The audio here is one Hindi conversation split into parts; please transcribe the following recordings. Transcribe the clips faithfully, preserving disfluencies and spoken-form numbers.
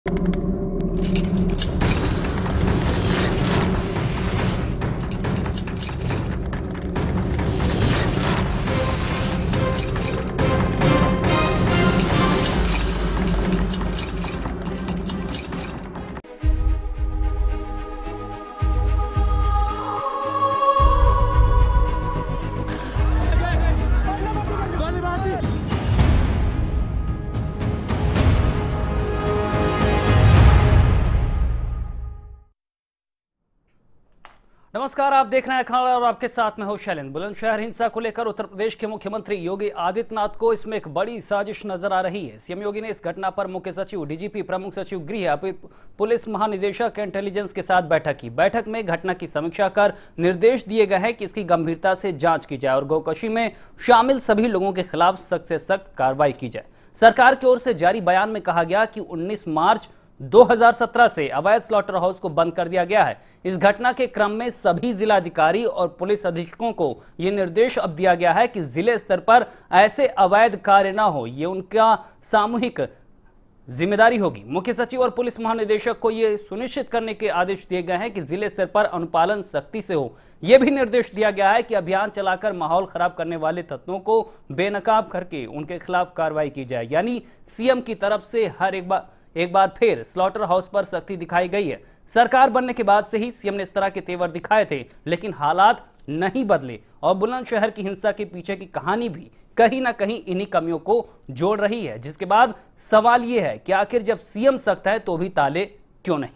नमस्कार, आप देख रहे हैं खबर और आपके साथ में हूं शैलेंद्र। बुलंदशहर हिंसा को लेकर उत्तर प्रदेश के मुख्यमंत्री योगी आदित्यनाथ को इसमें एक बड़ी साजिश नजर आ रही है। सीएम योगी ने इस घटना पर मुख्य सचिव, डीजीपी, प्रमुख सचिव गृह, पुलिस महानिदेशक इंटेलिजेंस के साथ बैठक की। बैठक में घटना की समीक्षा कर निर्देश दिए गए हैं कि इसकी गंभीरता से जांच की जाए और गोकशी में शामिल सभी लोगों के खिलाफ सख्त से सख्त कार्रवाई की जाए। सरकार की ओर से जारी बयान में कहा गया कि उन्नीस मार्च दो हज़ार सत्रह से अवैध स्लॉटर हाउस को बंद कर दिया गया है। इस घटना के क्रम में सभी जिलाधिकारी और पुलिस अधीक्षकों को यह निर्देश अब दिया गया है कि जिले स्तर पर ऐसे अवैध कार्य न हो, ये उनका सामूहिक जिम्मेदारी होगी। मुख्य सचिव और पुलिस महानिदेशक को यह सुनिश्चित करने के आदेश दिए गए हैं कि जिले स्तर पर अनुपालन सख्ती से हो। यह भी निर्देश दिया गया है कि अभियान चलाकर माहौल खराब करने वाले तत्वों को बेनकाब करके उनके खिलाफ कार्रवाई की जाए। यानी सीएम की तरफ से हर एक बार एक बार फिर स्लॉटर हाउस पर सख्ती दिखाई गई है। सरकार बनने के बाद से ही सीएम ने इस तरह के तेवर दिखाए थे, लेकिन हालात नहीं बदले और बुलंदशहर की हिंसा के पीछे की कहानी भी कहीं ना कहीं इन्हीं कमियों को जोड़ रही है। जिसके बाद सवाल यह है कि आखिर जब सीएम सख्त है तो भी ताले क्यों नहीं।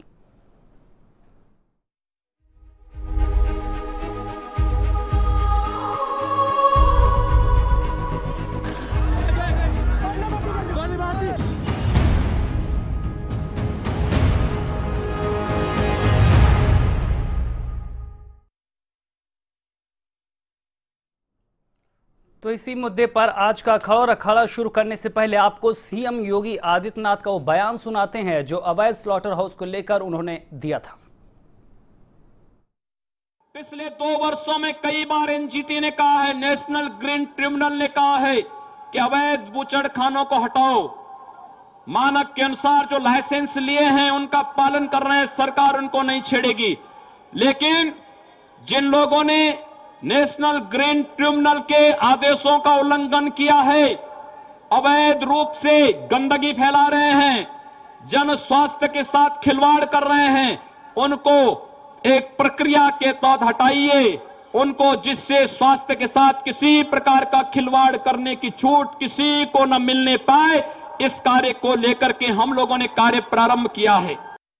तो इसी मुद्दे पर आज का खड़ा और अखाड़ा शुरू करने से पहले आपको सीएम योगी आदित्यनाथ का वो बयान सुनाते हैं जो अवैध स्लॉटर हाउस को लेकर उन्होंने दिया था। पिछले दो वर्षों में कई बार एनजीटी ने कहा है, नेशनल ग्रीन ट्रिब्यूनल ने कहा है कि अवैध बूचड़खानों को हटाओ। मानक के अनुसार जो लाइसेंस लिए हैं उनका पालन कर रहे हैं, सरकार उनको नहीं छेड़ेगी। लेकिन जिन लोगों ने नेशनल ग्रीन ट्रिब्यूनल के आदेशों का उल्लंघन किया है, अवैध रूप से गंदगी फैला रहे हैं, जन स्वास्थ्य के साथ खिलवाड़ कर रहे हैं, उनको एक प्रक्रिया के तहत हटाइए। उनको जिससे स्वास्थ्य के साथ किसी प्रकार का खिलवाड़ करने की छूट किसी को न मिलने पाए, इस कार्य को लेकर के हम लोगों ने कार्य प्रारंभ किया है।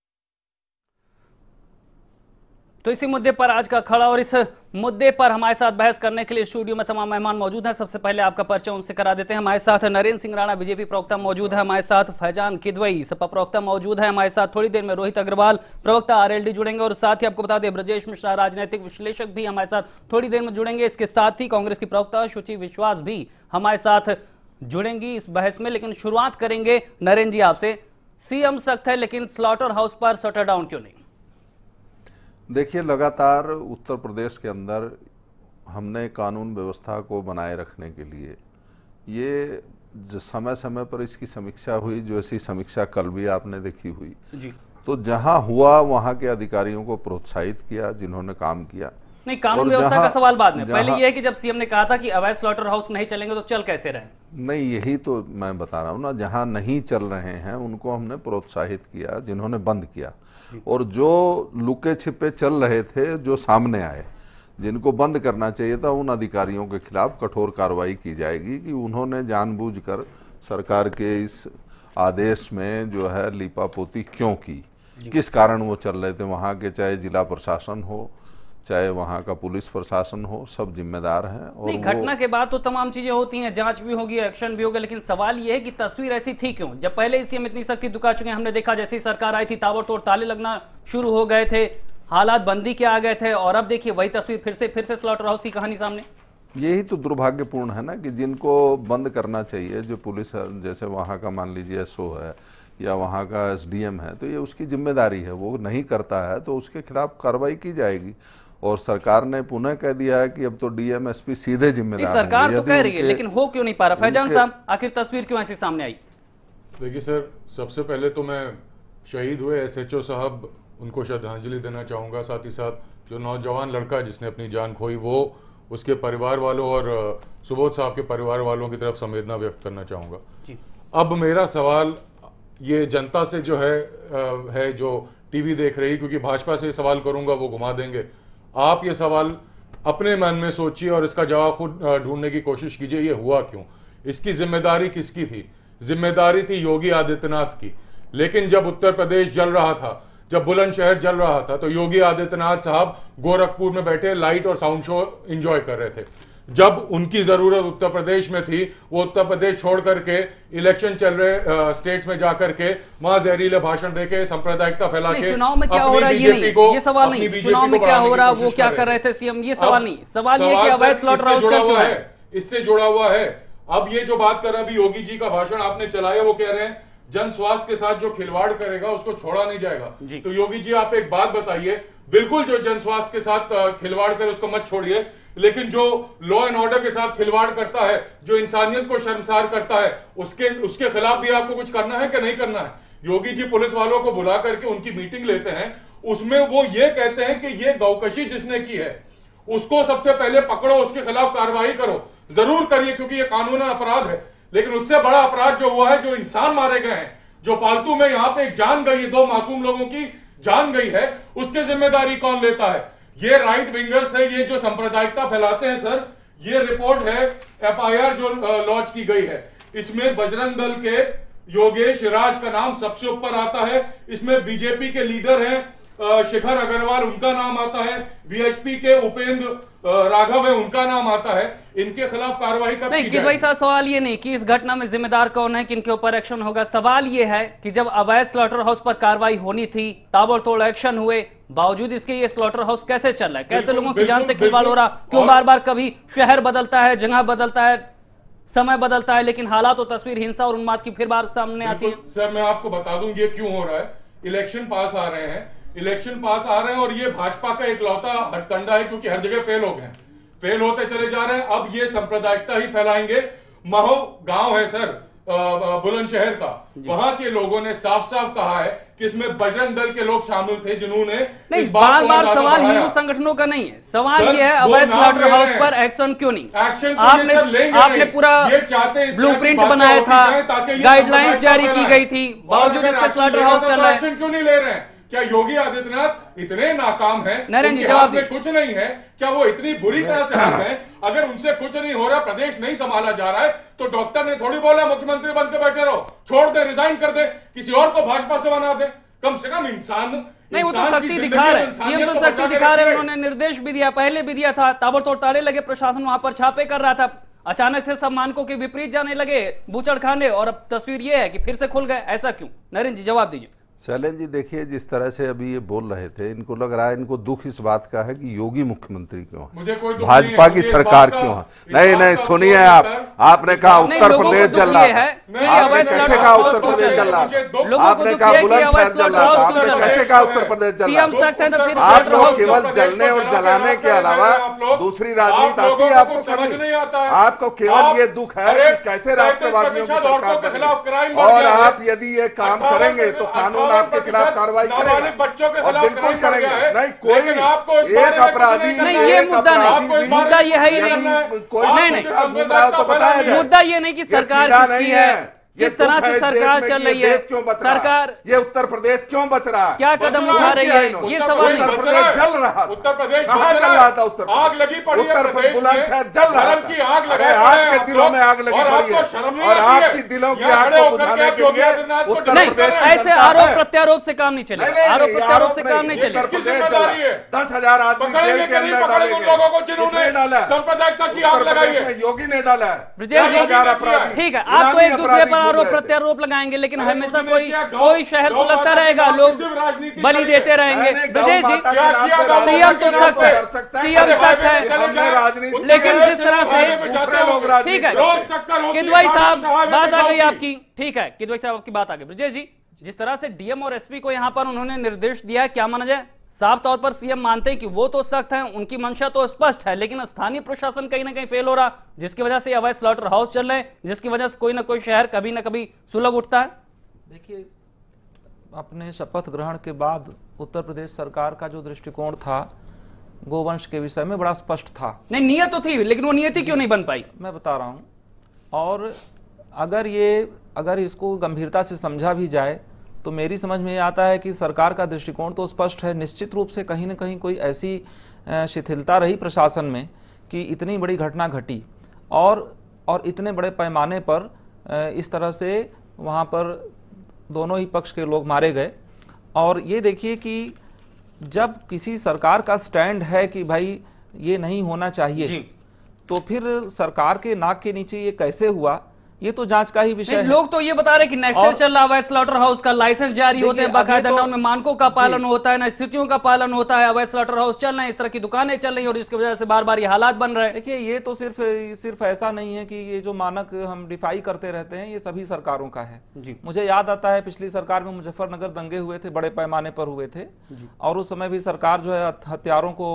तो इसी मुद्दे पर आज का खड़ा और इस मुद्दे पर हमारे साथ बहस करने के लिए स्टूडियो में तमाम मेहमान मौजूद हैं। सबसे पहले आपका परिचय उनसे करा देते हैं। हमारे साथ नरेंद्र सिंह राणा, बीजेपी प्रवक्ता मौजूद है। हमारे साथ फैजान किदवई, सपा प्रवक्ता मौजूद है। हमारे साथ थोड़ी देर में रोहित अग्रवाल, प्रवक्ता आरएलडी जुड़ेंगे और साथ ही आपको बता दें ब्रजेश मिश्रा, राजनीतिक विश्लेषक भी हमारे साथ थोड़ी देर में जुड़ेंगे। इसके साथ ही कांग्रेस की प्रवक्ता शुचि विश्वास भी हमारे साथ जुड़ेंगी इस बहस में। लेकिन शुरुआत करेंगे नरेंद्र जी आपसे। सीएम सख्त है लेकिन स्लॉटर हाउस पर शटर डाउन क्यों नहीं? देखिए, लगातार उत्तर प्रदेश के अंदर हमने कानून व्यवस्था को बनाए रखने के लिए ये जो समय समय पर इसकी समीक्षा हुई, जो ऐसी समीक्षा कल भी आपने देखी हुई जी। तो जहां हुआ वहां के अधिकारियों को प्रोत्साहित किया जिन्होंने काम किया। नहीं, कानून व्यवस्था का सवाल बाद में, पहले ये है कि जब सीएम ने कहा था कि अवैध स्लॉटर हाउस नहीं चलेंगे तो चल कैसे रहे? नहीं, यही तो मैं बता रहा हूँ ना, जहां नहीं चल रहे हैं उनको हमने प्रोत्साहित किया, जिन्होंने बंद किया, और जो लुके छिपे चल रहे थे, जो सामने आए, जिनको बंद करना चाहिए था, उन अधिकारियों के खिलाफ कठोर कार्रवाई की जाएगी कि उन्होंने जानबूझकर सरकार के इस आदेश में जो है लीपापोती क्यों की, किस कारण वो चल रहे थे। वहाँ के चाहे जिला प्रशासन हो, चाहे वहाँ का पुलिस प्रशासन हो, सब जिम्मेदार हैं। और नहीं, घटना के बाद तो तमाम चीजें होती हैं, जांच भी होगी, एक्शन भी होगा, लेकिन सवाल ये है कि तस्वीर ऐसी थी क्यों? जब पहले ही सीएम इतनी सख्ती दिखा चुके हैं, हमने देखा जैसे ही सरकार आई थी ताबड़तोड़ ताले लगना शुरू हो गए थे, हालात बंदी के आ गए थे, और अब देखिए वही तस्वीर फिर से फिर से स्लॉटर हाउस की कहानी सामने। यही तो दुर्भाग्यपूर्ण है ना कि जिनको बंद करना चाहिए, जो पुलिस जैसे वहाँ का मान लीजिए एसओ है या वहाँ का एसडीएम है, तो ये उसकी जिम्मेदारी है, वो नहीं करता है तो उसके खिलाफ कार्रवाई की जाएगी। और सरकार ने पुनः कह दिया है कि अब तो डीएम एसपी सीधे जिम्मेदार हैं। सरकार तो कह रही है, लेकिन हो क्यों नहीं पा रहा? फैजान साहब, आखिर तस्वीर क्यों ऐसी सामने आई? देखिए सर, सबसे पहले तो मैं शहीद हुए एसएचओ साहब, उनको श्रद्धांजलि देना चाहूँगा। साथ ही साथ जो नौजवान लड़का जिसने अपनी जान खोई, वो उसके परिवार वालों और सुबोध साहब के परिवार वालों की तरफ संवेदना व्यक्त करना चाहूँगा। अब मेरा सवाल ये जनता से जो है है जो टीवी देख रही, क्योंकि भाजपा से सवाल करूँगा वो घुमा देंगे, आप ये सवाल अपने मन में सोचिए और इसका जवाब खुद ढूंढने की कोशिश कीजिए। ये हुआ क्यों? इसकी जिम्मेदारी किसकी थी? जिम्मेदारी थी योगी आदित्यनाथ की। लेकिन जब उत्तर प्रदेश जल रहा था, जब बुलंदशहर जल रहा था, तो योगी आदित्यनाथ साहब गोरखपुर में बैठे लाइट और साउंड शो एंजॉय कर रहे थे। जब उनकी जरूरत उत्तर प्रदेश में थी, वो उत्तर प्रदेश छोड़ करके इलेक्शन चल रहे स्टेट्स में जाकर के वहां जहरीले भाषण देके सांप्रदायिकता फैला के चुनाव में क्या हो रहा है ये नहीं, ये सवाल नहीं चुनाव में क्या हो रहा वो क्या कर रहे थे सीएम, ये सवाल नहीं। सवाल ये कि अवैध स्लॉटर हाउस चल क्यों है, इससे जुड़ा हुआ है। अब ये जो बात कर रहे हैं अभी योगी जी का भाषण आपने चलाया, वो कह रहे हैं जन स्वास्थ्य के साथ जो खिलवाड़ करेगा उसको छोड़ा नहीं जाएगा। तो योगी जी आप एक बात बताइए, बिल्कुल जो जन स्वास्थ्य के साथ खिलवाड़ करे उसको मत छोड़िए, लेकिन जो लॉ एंड ऑर्डर के साथ खिलवाड़ करता है, जो इंसानियत को शर्मसार करता है, उसके उसके खिलाफ भी आपको कुछ करना है कि नहीं करना है? योगी जी पुलिस वालों को बुला करके उनकी मीटिंग लेते हैं, उसमें वो ये कहते हैं कि ये गौकशी जिसने की है उसको सबसे पहले पकड़ो, उसके खिलाफ कार्रवाई करो। जरूर करिए क्योंकि ये कानूनी अपराध है, लेकिन उससे बड़ा अपराध जो हुआ है, जो इंसान मारे गए हैं, जो फालतू में यहाँ पे एक जान गई है, दो मासूम लोगों की जान गई है, उसकी जिम्मेदारी कौन लेता है? ये राइट विंगर्स थे, ये जो सांप्रदायिकता फैलाते हैं सर। ये रिपोर्ट है एफआईआर जो लॉन्च की गई है, इसमें बजरंग दल के योगेश राज का नाम सबसे ऊपर आता है। इसमें बीजेपी के लीडर हैं शिखर अग्रवाल, उनका नाम आता है। वीएचपी के उपेंद्र राघव है, उनका नाम आता है। इनके खिलाफ कार्रवाई कब की जाएगी? साहब सवाल ये नहीं कि इस घटना में जिम्मेदार कौन है, किनके ऊपर एक्शन होगा। सवाल ये है कि जब अवैध स्लॉटर हाउस पर कार्रवाई होनी थी, ताबड़तोड़ एक्शन हुए, बावजूद इसके ये स्लॉटर हाउस कैसे चल रहा है? कैसे लोगों की जान से खिलवाड़ हो रहा? क्यों बार बार कभी शहर बदलता है, जगह बदलता है, समय बदलता है, लेकिन हालात और तस्वीर हिंसा और उन्माद की फिर बार सामने आती है? सर मैं आपको बता दूं ये क्यों हो रहा है। इलेक्शन पास आ रहे हैं, इलेक्शन पास आ रहे हैं और ये भाजपा का एक लौता हथकंडा है, क्योंकि हर जगह फेल हो गए, फेल होते चले जा रहे हैं। अब ये सांप्रदायिकता ही फैलाएंगे। महो गांव है सर बुलंदशहर का, वहां के लोगों ने साफ साफ कहा है कि इसमें बजरंग दल के लोग शामिल थे, जिन्होंने नहीं, बार बार सवाल हिंदू संगठनों का नहीं है, सवाल ये है अवैध स्लॉटर हाउस पर एक्शन क्यों नहीं? एक्शन आपने आपने पूरा ब्लूप्रिंट बनाया था, गाइडलाइंस जारी की गई थी, बावजूद इसके स्लॉटर हाउस चल रहा है। एक्शन क्यों नहीं ले रहे हैं? क्या योगी आदित्यनाथ इतने नाकाम हैं? नरेंद्र जी जवाब में कुछ नहीं है? क्या वो इतनी बुरी तरह से हार गए? अगर उनसे कुछ नहीं हो रहा, प्रदेश नहीं संभाला जा रहा है, तो डॉक्टर ने थोड़ी बोला मुख्यमंत्री बन के बैठे रहो, छोड़ दे, रिजाइन कर दे, किसी और को भाजपा से बना दे। कम से कम इंसान नहीं, वो तो शक्ति दिखा रहे हैं, सीएम तो शक्ति दिखा रहे हैं। उन्होंने निर्देश भी दिया, पहले भी दिया था, ताबड़तोड़ ताड़े लगे, प्रशासन वहां पर छापे कर रहा था, अचानक से सब मानकों के विपरीत जाने लगे बूचड़ खाने, और अब तस्वीर ये है कि फिर से खुल गए। ऐसा क्यों? नरेंद्र जी जवाब दीजिए। शैलेंद्र जी देखिए, जिस तरह से अभी ये बोल रहे थे, इनको लग रहा है, इनको दुख इस बात का है कि योगी मुख्यमंत्री क्यों है, भाजपा की सरकार क्यों है। नहीं नहीं सुनिए, आप आपने कहा उत्तर प्रदेश चल रहा है, आपने कैसे कहा उत्तर प्रदेश चल रहा है? आपने कहा बुलंदशहर चल रहा है, आपने कैसे कहा उत्तर प्रदेश चल रहा है? आप लोग केवल जलने और जलाने के अलावा दूसरी राजनीति आती है आपको करनी? आपको केवल ये दुख है कि कैसे राष्ट्रवादियों की सरकार बने, और आप यदि ये काम करेंगे तो कानून आपके खिलाफ कार्रवाई करेगा, बच्चों के और बिल्कुल करेंगे। नहीं कोई एक अपराधी नहीं, ये मुद्दा नहीं, मुद्दा ये है ही नहीं, कोई नहीं नहीं तो बताया जाए। मुद्दा ये नहीं कि सरकार किसकी है, किस तरह से सरकार चल रही है, सरकार ये उत्तर प्रदेश क्यों बच रहा है, क्या कदम उठा रही है, ये सवाल नहीं। उत्तर प्रदेश जल रहा, उत्तर प्रदेश कहाँ जल रहा था? उत्तर आग लगी पड़ी है, उत्तर बुलंदशहर जल रहा की आग लगा, आपके दिलों में आग लगी पड़ी है, और आपकी दिलों की आग को बुझाने के लिए उत्तर प्रदेश ऐसे आरोप प्रत्यारोप से काम नहीं चलेगा, आरोप प्रत्यारोप से काम नहीं चलेगा। दस हजार आदमी जेल के अंदर डाले गए, सांप्रदायिकता की आग लगाई है, योगी ने डाला है। ठीक है, आप तो एक दूसरे पर आरोप प्रत्यारोप लगाएंगे, लेकिन हमेशा कोई कोई शहर सुलगता रहेगा, लोग बलि देते रहेंगे। ब्रजेश जी, सीएम तो सख्त है, सीएम सख्त है, लेकिन जिस तरह से, ठीक है किदवई साहब बात आ गई आपकी, ठीक है किदवई साहब आपकी बात आ गई। ब्रजेश जी, जिस तरह से डीएम और एसपी को यहां पर उन्होंने निर्देश दिया है, क्या माना जाए? साफ तौर पर सीएम मानते हैं कि वो तो सख्त हैं, उनकी मंशा तो स्पष्ट है, लेकिन स्थानीय प्रशासन कहीं ना कहीं फेल हो रहा, जिसकी वजह से अवैध स्लॉटर हाउस चल रहे हैं, जिसकी वजह से कोई ना कोई शहर कभी ना कभी सुलग उठता है। देखिए, अपने शपथ ग्रहण के बाद उत्तर प्रदेश सरकार का जो दृष्टिकोण था गोवंश के विषय में बड़ा स्पष्ट था। नहीं, नियत तो थी, लेकिन वो नियति क्यों नहीं बन पाई? मैं बता रहा हूं। और अगर ये अगर इसको गंभीरता से समझा भी जाए तो मेरी समझ में आता है कि सरकार का दृष्टिकोण तो स्पष्ट है। निश्चित रूप से कहीं ना कहीं कोई ऐसी शिथिलता रही प्रशासन में कि इतनी बड़ी घटना घटी और और इतने बड़े पैमाने पर इस तरह से वहाँ पर दोनों ही पक्ष के लोग मारे गए। और ये देखिए कि जब किसी सरकार का स्टैंड है कि भाई ये नहीं होना चाहिए, तो फिर सरकार के नाक के नीचे ये कैसे हुआ, ये तो जांच का ही विषय है। लोग तो ये बता रहे कि नेक्सस चल रहा है, स्लॉटर हाउस का लाइसेंस जारी होते हैं बाकायदा, तो, उनमें मानकों का पालन होता है, ना स्थितियों का पालन होता है, अवैध स्लॉटर हाउस चल रहे हैं, इस तरह की दुकानें चल रही हैं और इसकी वजह से बार बार ये हालात बन रहे हैं। देखिए, ये तो सिर्फ सिर्फ ऐसा नहीं है कि ये जो मानक हम डिफाई करते रहते हैं ये सभी सरकारों का है जी। मुझे याद आता है पिछली सरकार में मुजफ्फरनगर दंगे हुए थे, बड़े पैमाने पर हुए थे और उस समय भी सरकार जो है हत्यारों को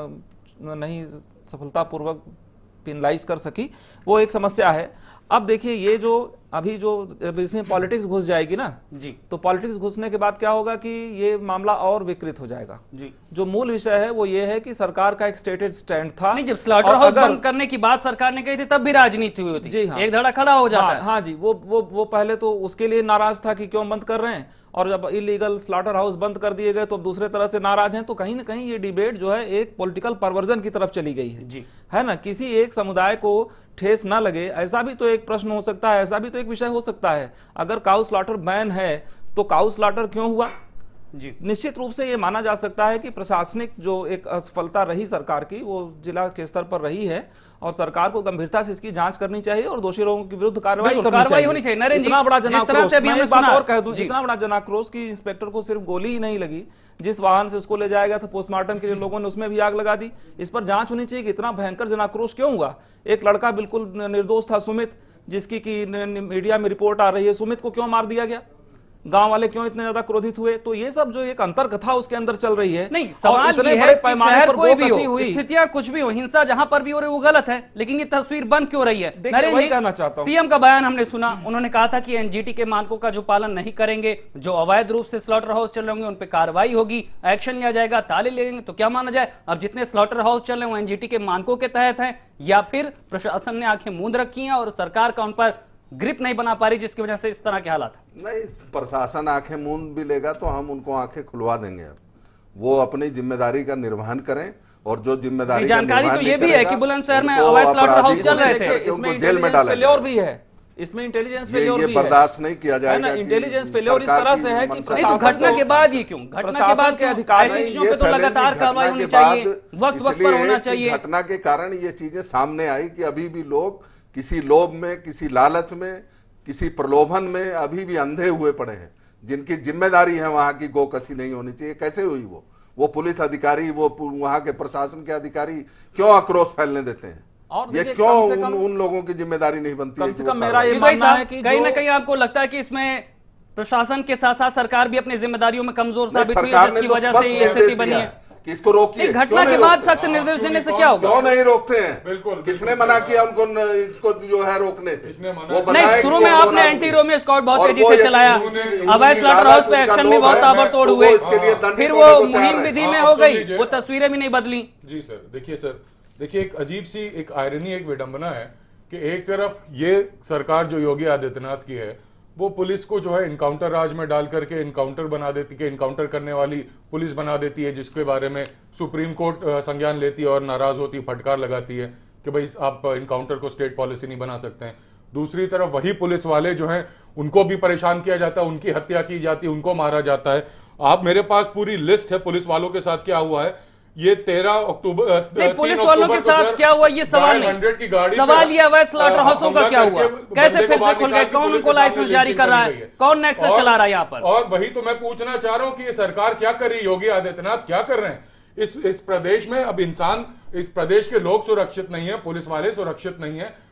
नहीं सफलतापूर्वक पिनलाइज कर सकी, वो एक समस्या है। अब देखिए, ये जो अभी जो इसमें पॉलिटिक्स घुस जाएगी ना जी, तो पॉलिटिक्स घुसने के बाद क्या होगा कि ये मामला और विकृत हो जाएगा जी। जो मूल विषय है वो ये है कि सरकार का एक स्टेटेड स्टैंड था। नहीं, जब स्लॉटर हाउस बंद करने की बात सरकार ने कही थी तब भी राजनीति हुई थी जी। हाँ, एक धड़ा खड़ा हो जाता हाँ, है। हाँ जी, वो वो वो पहले तो उसके लिए नाराज था कि क्यों बंद कर रहे हैं, और जब इलीगल स्लॉटर हाउस बंद कर दिए गए तो अब दूसरे तरह से नाराज हैं। तो कहीं ना कहीं ये डिबेट जो है एक पॉलिटिकल परवर्जन की तरफ चली गई है जी, है ना। किसी एक समुदाय को ठेस ना लगे, ऐसा भी तो एक प्रश्न हो सकता है, ऐसा भी तो एक विषय हो सकता है। अगर काउ स्लॉटर बैन है तो काउ स्लॉटर क्यों हुआ जी। निश्चित रूप से ये माना जा सकता है कि प्रशासनिक जो एक असफलता रही सरकार की वो जिला के स्तर पर रही है और सरकार को गंभीरता से इसकी जांच करनी चाहिए और दोषी लोगों के विरुद्ध कार्रवाई करनी चाहिए। होनी चाहिए। इतना बड़ा जनाक्रोश, मैं एक बात और कह दूं, इतना बड़ा जनाक्रोश कि इंस्पेक्टर को सिर्फ गोली ही नहीं लगी, जिस वाहन से उसको ले जाया गया था पोस्टमार्टम के लिए लोगों ने उसमें भी आग लगा दी। इस पर जांच होनी चाहिए कि इतना भयंकर जनाक्रोश क्यों हुआ। एक लड़का बिल्कुल निर्दोष था, सुमित, जिसकी की मीडिया में रिपोर्ट आ रही है, सुमित को क्यों मार दिया गया, गांव वाले क्यों इतने ज्यादा क्रोधित हुए। तो ये सब जो एक अंतर कथा उसके अंदर चल रही है। नहीं, सवाल इतने ये बड़े है पैमाने पर कोई भी हुई स्थितियां कुछ भी हो, हिंसा जहां पर भी हो रही वो गलत है, लेकिन ये तस्वीर बन क्यों रही है? वही कहना चाहता हूं। सीएम का बयान हमने सुना, उन्होंने कहा था कि एनजीटी के मानकों का जो पालन नहीं करेंगे, जो अवैध रूप से स्लॉटर हाउस चल रहे होंगे उन पर कार्रवाई होगी, एक्शन लिया जाएगा, ताले लगेंगे। तो क्या माना जाए, अब जितने स्लॉटर हाउस चल रहे हैं वो एनजीटी के मानकों के तहत है या फिर प्रशासन ने आंखें मूंद रखी हैं और सरकार का उन पर ग्रिप नहीं बना पा रही जिसकी वजह से इस तरह के हालात? नहीं, प्रशासन आंखें मूंद भी लेगा तो हम उनको आंखें खुलवा देंगे। अब वो अपनी जिम्मेदारी का निर्वहन करें और जो जिम्मेदारी जानकारी तो ये भी है कि बुलंदशहर में अवैध स्लॉटर हाउस चल रहे थे, इसमें जेल में डाला फेल्योर भी है, इसमें इंटेलिजेंस फेल्योर भी है, बर्दाश्त नहीं किया जाएगा। इंटेलिजेंस फेल्योर इस तरह से है कि तो घटना के बाद ये क्यों, घटना के बाद के अधिकारी पे तो लगातार कार्रवाई होनी चाहिए, वक्त वक्त पर होना चाहिए। घटना के कारण ये चीजें सामने आई कि अभी भी लोग किसी लोभ में, किसी लालच में, किसी प्रलोभन में अभी भी अंधे हुए पड़े हैं। जिनकी जिम्मेदारी है वहां की गोकशी नहीं होनी चाहिए। कैसे हुई वो वो पुलिस अधिकारी, वो वहां के प्रशासन के अधिकारी क्यों आक्रोश फैलने देते हैं? और ये क्यों उन, उन लोगों की जिम्मेदारी नहीं बनती? कम से कम मेरा ये मानना है कि कहीं ना कहीं आपको लगता है कि इसमें प्रशासन के साथ साथ सरकार भी अपनी जिम्मेदारियों में कमजोर साबित हुई है, जिसकी वजह से ये स्थिति बनी है। किसको रोकिए? घटना के बाद सख्त निर्देश देने से क्या होगा? क्यों नहीं रोकते हैं? बिल्कुल, किसने मना किया उनको इसको जो है रोकने से? वो नहीं, शुरू में आपने एंटी रोमियो स्क्वाड बहुत तेजी से चलाया, अवैध स्लॉटर हाउस पे एक्शन भी बहुत ताबड़तोड़ हुए, फिर वो मुहिम विधि में हो गई, वो तस्वीरें भी नहीं बदली। जी सर, देखिए सर, देखिए एक अजीब सी एक आयरनी, एक विडंबना है कि एक तरफ ये सरकार जो योगी आदित्यनाथ की है वो पुलिस को जो है इनकाउंटर राज में डाल करके इनकाउंटर बना देती है, इनकाउंटर करने वाली पुलिस बना देती है, जिसके बारे में सुप्रीम कोर्ट संज्ञान लेती है और नाराज होती है, फटकार लगाती है कि भाई आप इनकाउंटर को स्टेट पॉलिसी नहीं बना सकते हैं। दूसरी तरफ वही पुलिस वाले जो हैं उनको भी परेशान किया जाता है, उनकी हत्या की जाती है, उनको मारा जाता है। आप, मेरे पास पूरी लिस्ट है पुलिस वालों के साथ क्या हुआ है। ये तेरह अक्टूबर पुलिस वालों के साथ क्या हुआ ये सवाल नहीं, की गाड़ी सवाल ये अवैध स्लॉटर हाउसों का क्या हुआ, कैसे फिर से खुल गए, कौन उनको लाइसेंस जारी कर रहा है, कौन नेक्सस चला रहा है यहाँ पर? और वही तो मैं पूछना चाह रहा हूँ कि ये सरकार क्या कर रही है, योगी आदित्यनाथ क्या कर रहे हैं इस इस प्रदेश में? अब इंसान, इस प्रदेश के लोग सुरक्षित नहीं है, पुलिस वाले सुरक्षित नहीं है,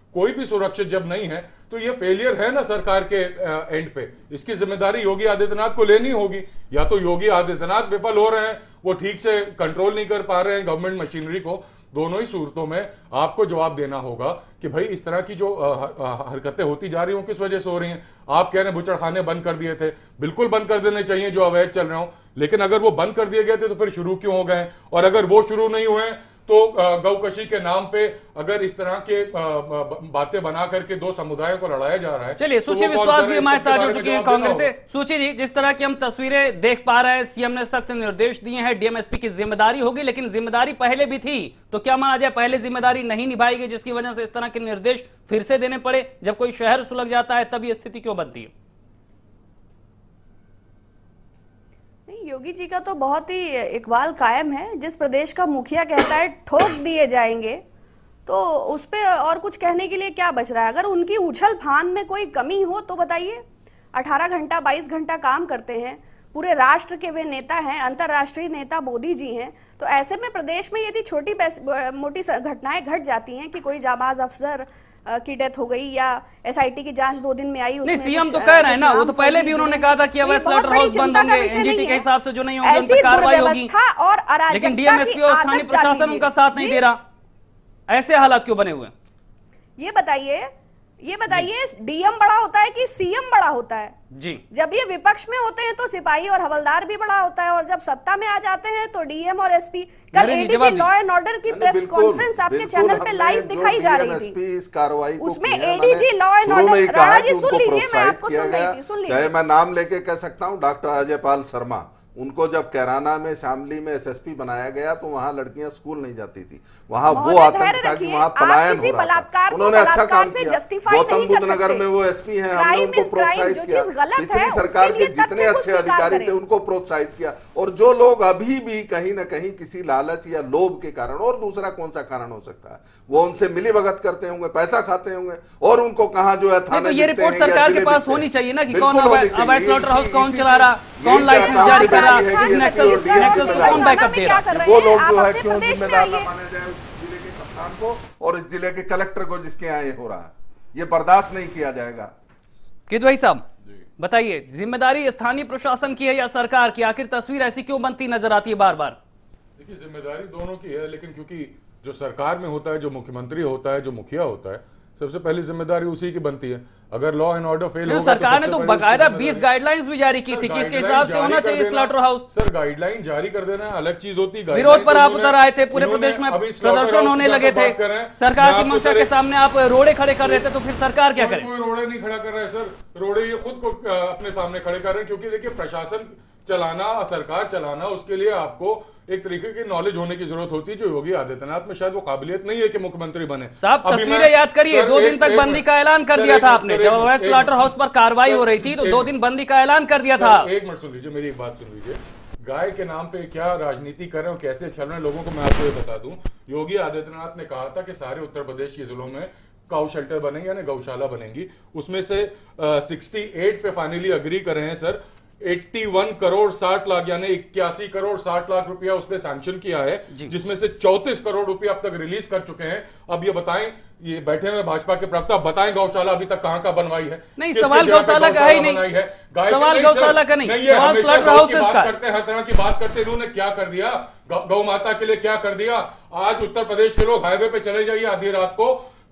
कोई भी सुरक्षित जब नहीं है तो ये फेलियर है ना सरकार के एंड पे। इसकी जिम्मेदारी योगी आदित्यनाथ को लेनी होगी। या तो योगी आदित्यनाथ विफल हो रहे हैं, वो ठीक से कंट्रोल नहीं कर पा रहे हैं गवर्नमेंट मशीनरी को, दोनों ही सूरतों में आपको जवाब देना होगा कि भाई इस तरह की जो हरकतें होती जा रही हैं किस वजह से हो रही हैं। आप कह रहे हैं बुचड़खाने बंद कर दिए थे, बिल्कुल बंद कर देने चाहिए जो अवैध चल रहे हो, लेकिन अगर वो बंद कर दिए गए थे तो फिर शुरू क्यों हो गए? और अगर वो शुरू नहीं हुए तो गौकशी के नाम पे अगर इस तरह के बातें बना करके दो समुदायों को लड़ाया जा रहा है। चलिए, सुची विश्वास भी हमारे साथ जुड़ चुके हैं कांग्रेस से। सुची जी, जिस तरह की हम तस्वीरें देख पा रहे हैं, सीएम ने सख्त निर्देश दिए हैं, डीएमएसपी की जिम्मेदारी होगी, लेकिन जिम्मेदारी पहले भी थी, तो क्या माना जाए पहले जिम्मेदारी नहीं निभाई गई जिसकी वजह से इस तरह के निर्देश फिर से देने पड़े? जब कोई शहर सुलग जाता है तब ये स्थिति क्यों बनती है? योगी जी का तो बहुत ही इकबाल कायम है। जिस प्रदेश का मुखिया कहता है ठोक दिए जाएंगे, तो उस पे और कुछ कहने के लिए क्या बच रहा है? अगर उनकी उछल फान में कोई कमी हो तो बताइए। अठारह घंटा बाईस घंटा काम करते हैं, पूरे राष्ट्र के वे नेता हैं, अंतर्राष्ट्रीय नेता मोदी जी हैं। तो ऐसे में प्रदेश में यदि छोटी मोटी घटनाएं घट जाती हैं कि कोई जाबाज अफसर की डेथ हो गई या एसआईटी की जांच दो दिन में आई, नहीं सीएम तो कह रहे हैं ना, वो तो पहले भी उन्होंने कहा था कि अवैध स्लॉटर हाउस बंद होंगे, एनजीटी के हिसाब से जो नहीं होंगे उन पर कार्रवाई होगी, लेकिन डीएमएसपी और स्थानीय प्रशासन उनका साथ नहीं दे रहा। ऐसे हालात क्यों बने हुए? ये बताइए, ये बताइए डीएम बड़ा होता है कि सीएम बड़ा होता है? जी, जब ये विपक्ष में होते हैं तो सिपाही और हवलदार भी बड़ा होता है, और जब सत्ता में आ जाते हैं तो डीएम और एसपी। कल एडीजी लॉ एंड ऑर्डर की प्रेस कॉन्फ्रेंस आपके चैनल पे लाइव दिखाई जा रही थी, इस कार्रवाई उसमें ADG law and order, Rana ji सुन लीजिए, मैं आपको सुन रही थी, सुन लीजिए। मैं नाम लेके कह सकता हूँ, डॉक्टर अजय पाल शर्मा, उनको जब कैराना में शामली में एसएसपी बनाया गया तो वहां लड़कियां स्कूल नहीं जाती थी, वहां वो आतंक था कि वहां पलायन हो रहा था। उन्होंने अच्छा काम किया। गौतम बुद्ध नगर में वो एसपी हैं, हमने उनको प्रोत्साहित किया। पिछली सरकार के जितने अच्छे अधिकारी थे उनको प्रोत्साहित किया। और जो लोग अभी भी कहीं ना कहीं किसी लालच या लोभ के कारण, और दूसरा कौन सा कारण हो सकता है, वो उनसे मिली भगत करते होंगे, पैसा खाते होंगे, और उनको कहा जो है थाने, तो ये रिपोर्ट सरकार के पास होनी चाहिए ना कि कौन अवैध स्लॉटर हाउस कौन चला रहा, कौन लाइसेंस जारी कर रहा, कौन बैकअप दे रहा। वो लोग जो है क्यों जिम्मेदार न माने जाए उस जिले के कप्तान को और इस जिले के कलेक्टर को जिसके यहाँ ये हो रहा है? ये बर्दाश्त नहीं किया जाएगा। किदवई साहब बताइए, जिम्मेदारी स्थानीय प्रशासन की है या सरकार की? आखिर तस्वीर ऐसी क्यों बनती नजर आती है बार बार? देखिए, जिम्मेदारी दोनों की है, लेकिन क्योंकि जो सरकार में होता है, जो मुख्यमंत्री होता है, जो मुखिया होता है, सबसे पहली जिम्मेदारी उसी की बनती है। अगर लॉ एंड ऑर्डर फेल होगा, सरकार ने तो बकायदा बीस गाइडलाइंस भी जारी की थी कि इसके हिसाब से होना चाहिए स्लॉटर हाउस। सर, गाइडलाइन जारी कर देना अलग चीज होती है। विरोध पर आप उतर आए थे, पूरे प्रदेश में प्रदर्शन होने लगे थे, सरकार की मंशा के सामने आप रोड़े खड़े कर रहे थे, तो फिर सरकार क्या करे? कोई रोड़े नहीं खड़ा कर रहा है सर, रोड़े ये खुद को अपने सामने खड़े कर रहे हैं। क्योंकि देखिए, प्रशासन चलाना, सरकार चलाना, उसके लिए आपको एक तरीके की नॉलेज होने की जरूरत होती है, जो योगी आदित्यनाथ में शायद वो काबिलियत नहीं है कि मुख्यमंत्री बने। साहब तस्वीरें याद करिए, दो दिन तक बंदी का ऐलान कर दिया था आपने, जब अवैध स्लॉटर हाउस पर कार्रवाई हो रही थी तो दो दिन बंदी का ऐलान कर दिया था। एक मिनट सुन लीजिए, मेरी एक बात सुन लीजिए। गाय के नाम पे क्या राजनीति कर रहे हो, कैसे चल रहे हैं लोगों को मैं आपको ये बता दूं। योगी आदित्यनाथ ने कहा था कि सारे उत्तर प्रदेश के जिलों में काउ शेल्टर बनेंगे, यानी गौशाला बनेंगी। उसमें से सिक्सटी एट पे फाइनली अग्री कर रहे हैं सर। इक्यासी करोड़ साठ लाख यानी इक्यासी करोड़ साठ लाख रुपया उस पर सैंक्शन किया है, जिसमें से चौंतीस करोड़ रुपया अब तक रिलीज कर चुके हैं। अब ये बताएं, ये बैठे हुए भाजपा के प्रवक्ता बताएं, गौशाला अभी तक कहां का बनवाई है? नहीं, सवाल गौशाला का ही नहीं, सवाल गौशाला का नहीं, सवाल स्लॉटर हाउसेस का करते हैं, हर तरह की बात करते हैं। इन्होंने क्या कर दिया गौ माता के लिए, क्या कर दिया? आज उत्तर प्रदेश के लोग हाईवे पे चले जाइए, आधी रात को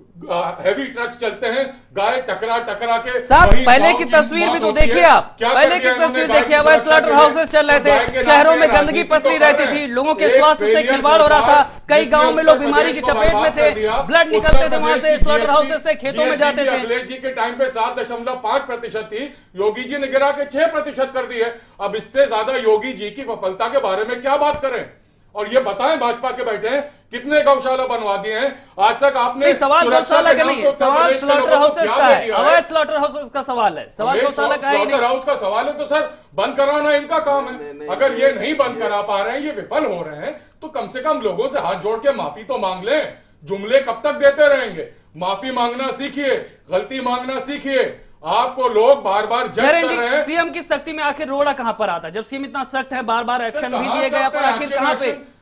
हैवी ट्रक्स चलते हैं, गाय टकरा टकरा के। साहब पहले की तस्वीर भी तो देखिए आप, पहले की तस्वीर देखिए, अवैध स्लॉटर हाउसेस चल रहे थे, शहरों में गंदगी पसरी रहती थी, लोगों के स्वास्थ्य से खिलवाड़ हो रहा था, कई गांवों में लोग बीमारी की चपेट में थे, ब्लड निकलते थे वहां से, स्लॉटर हाउसेस से खेतों में जाते थे। अखिलेश जी के टाइम पे सात दशमलव पांच प्रतिशत थी, योगी जी ने गिरा के छह प्रतिशत कर दी है। अब इससे ज्यादा योगी जी की सफलता के बारे में क्या बात करें? और ये बताएं, भाजपा के बैठे हैं, कितने गौशाला बनवा दिए हैं आज तक आपने? सवाल गौशाला का नहीं है, सवाल स्लॉटर हाउसेस का है, अवैध स्लॉटर हाउसेस का सवाल है, सवाल गौशाला का ही नहीं। हाउस का सवाल है तो सर बंद कराना इनका काम है। अगर ये नहीं बंद करा पा रहे हैं, ये विफल हो रहे हैं, तो कम से कम लोगों से हाथ जोड़ के माफी तो मांग लें। जुमले कब तक देते रहेंगे? माफी मांगना सीखिए, गलती मांगना सीखिए। आपको लोग बार बार जज कर रहे हैं। सीएम की सख्ती में आखिर रोड़ा कहां पर आता है? जब सीएम इतना सख्त है, बार बार एक्शन भी लिए गए, पर आखिर कहां पे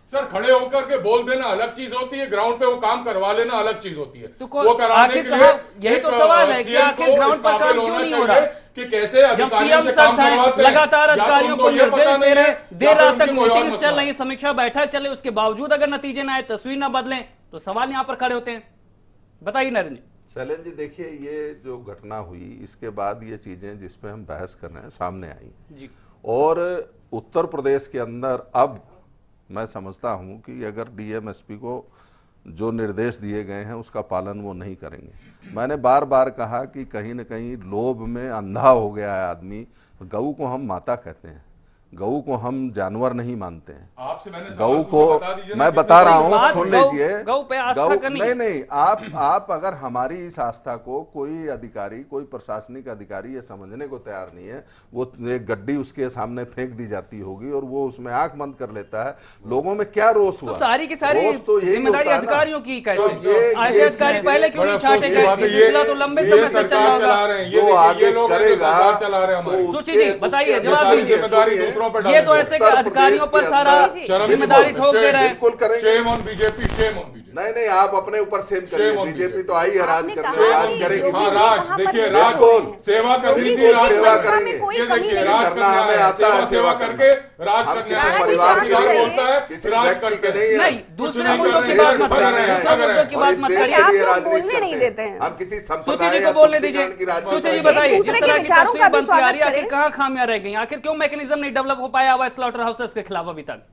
सर खड़े होकर के बोल देना अलग चीज होती है, ग्राउंड पे वो काम करवा लेना अलग चीज होती है। तो वो कराने के लिए यही तो सवाल है कि आखिर ग्राउंड पर काम क्यों नहीं हो रहा कि कैसे अधिकारियों से काम करवाते हैं। लगातार अधिकारियों को निर्देश दे रहे, देर रात तक मीटिंग्स चल रही, समीक्षा बैठक चले, उसके बावजूद अगर नतीजे ना आए, तस्वीर ना बदले, तो सवाल यहाँ पर खड़े होते हैं। बताइए नरेंद्र जी। शैलेंद्र जी देखिए, ये जो घटना हुई इसके बाद ये चीजें जिसपे हम बहस कर रहे हैं सामने आई जी। और उत्तर प्रदेश के अंदर अब मैं समझता हूं कि अगर डीएमएसपी को जो निर्देश दिए गए हैं उसका पालन वो नहीं करेंगे। मैंने बार बार कहा कि कहीं न कहीं लोभ में अंधा हो गया है आदमी। गऊ को हम माता कहते हैं, गऊ को हम जानवर नहीं मानते हैं। आपसे मैंने गऊ को मैं बता रहा हूँ, सुन लीजिए। गऊ पे आस्था करनी नहीं नहीं आप आप अगर हमारी इस आस्था को कोई अधिकारी, कोई प्रशासनिक अधिकारी ये समझने को तैयार नहीं है, वो एक गड्डी उसके सामने फेंक दी जाती होगी और वो उसमें आंख बंद कर लेता है, लोगों में क्या रोष हुआ? तो सारी की सारी तो जिम्मेदारी अधिकारियों की कैसे? तो ऐसे अधिकारी पहले क्यों नहीं छाटे गए? सिलसिला तो लंबे समय से चल रहा है। जो आगे करेगा सुची जी बताइए, जवाब दीजिए। ये तो ऐसे अधिकारियों पर सारा जिम्मेदारी ठोक दे रहे हैं। बिल्कुल करेंगे। Shame on BJP, shame on BJP. नहीं नहीं आप अपने ऊपर सेम करिए, बीजेपी तो आई है राज करने, राज करेगी। हाँ राज, देखिए राज सेवा करनी थी, राज सेवा करेंगे। ये देखिए राज करना हमें आता है, सेवा करके राज करने होता है, राज करके नहीं। नहीं दूसरे मुद्दों की बात मत करिए, दूसरे मुद्दों की बात मत करिए। आप लोग बोलने नहीं देते हैं। हम किसी सुची जी को बोलने दीजिए। सुची जी बताइए, जिस तरह की तस्वीर बनती आ रही है, आखिर कहाँ खामियां रह गई? आखिर क्यों मैकेनिज्म नहीं डेवलप हो पाया हुआ स्लॉटर हाउसेस के खिलाफ अभी तक?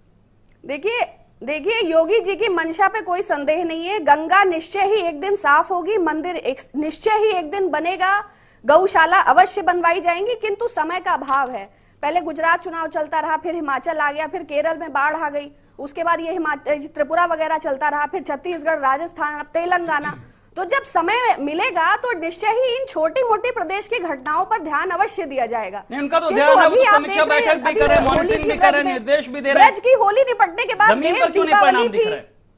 देखिए देखिए योगी जी की मंशा पे कोई संदेह नहीं है। गंगा निश्चय ही एक दिन साफ होगी, मंदिर निश्चय ही एक दिन बनेगा, गौशाला अवश्य बनवाई जाएंगी, किंतु समय का अभाव है। पहले गुजरात चुनाव चलता रहा, फिर हिमाचल आ गया, फिर केरल में बाढ़ आ गई, उसके बाद ये हिमाचल त्रिपुरा वगैरह चलता रहा, फिर छत्तीसगढ़, राजस्थान, अब तेलंगाना। तो जब समय मिलेगा तो निश्चय ही इन छोटी मोटी प्रदेश की घटनाओं पर ध्यान अवश्य दिया जाएगा। इनका तो ध्यान है, वो समीक्षा बैठक भी कर रहे हैं, मॉनिटरिंग भी कर रहे हैं, निर्देश भी दे रहे हैं। ब्रज की होली निपटने के बाद देव दीपावली थी,